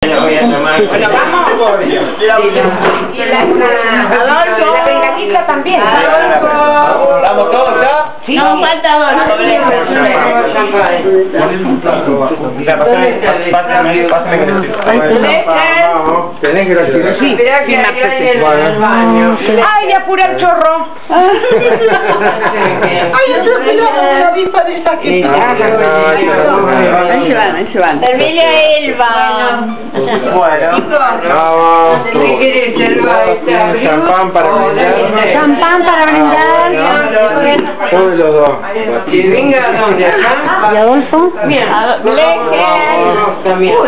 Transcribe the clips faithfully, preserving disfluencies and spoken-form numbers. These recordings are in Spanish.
Bueno, vamos. Y la Adolfo. La Bengalita también. Adolfo. ¿Estamos todos ya? Sí. No, falta Adolfo. Tenés que recibir. Sí, espera que hay en el baño. Ay, le apura el chorro. Ay, yo creo que no la avispa de esta que... Ahí se van, ahí se van. Termina Elba. Bueno. Vamos. ¿Qué querés, Elba? Champán para brindar. Champán para brindar. Todos los dos. Que venga donde acá. ¿Y Adolfo? Mira, También.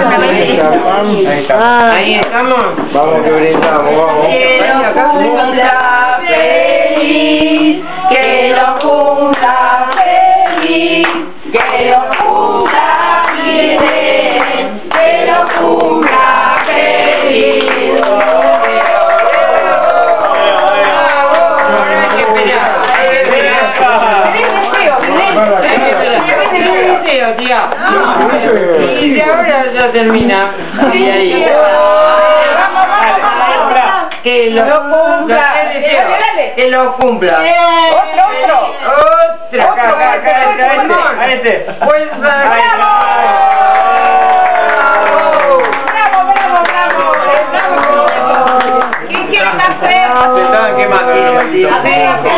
Ahí estamos. Vamos que brindamos, vamos. Que lo cumpla feliz, que lo cumpla feliz, que lo cumpla bien, que lo cumpla feliz. Y ahora ya termina. Ahí, ahí. Que lo cumpla. Que lo cumpla. Otro, otro. Otra. Acá, acá, acá, acá, este. Este. Pues, ¡Bravo! ¡Bravo, bravo, bravo! ¿Quién quiere más fe? Se estaban quemando. A ver, a ver,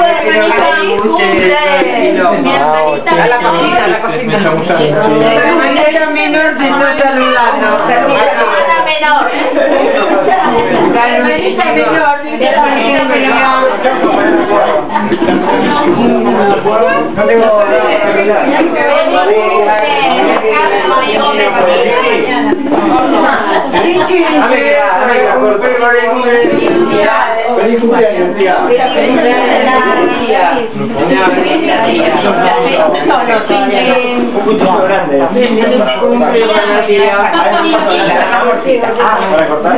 a la cosita, a la cosita. La hermanita menor se está saludando. La hermana menor. La hermanita menor. La hermanita menor. No tengo feliz cumpleaños, tía. Un cuchillo grande. ¿Para cortar?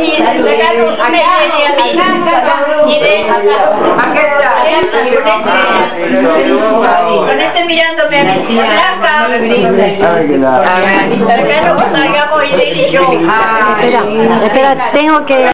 Con este mirándome a la blanca. Espera, espera, tengo que...